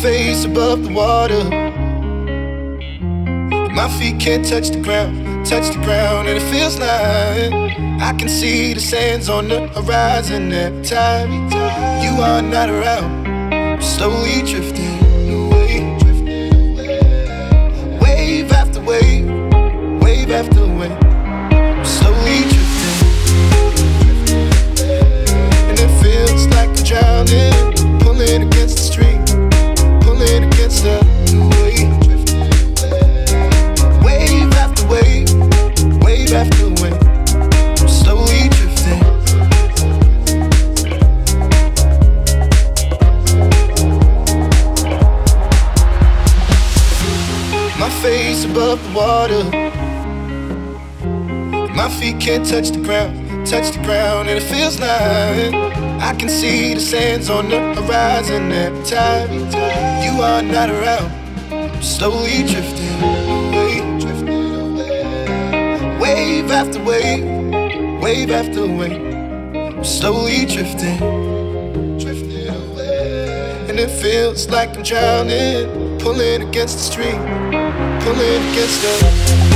face above the water. My feet can't touch the ground, and it feels like I can see the sands on the horizon every time you are not around. I'm slowly drifting away, wave after wave, wave after wave. I'm slowly drifting, and it feels like I'm drowning, pulling against the stream, pulling against the wave. Wave after wave, wave after wave, I'm slowly drifting. My face above the water, my feet can't touch the ground, and it feels like I can see the sands on the horizon every time you are not around. I'm slowly drifting away, wave after wave, wave after wave. I'm slowly drifting away, and it feels like I'm drowning, pulling against the stream, pulling against the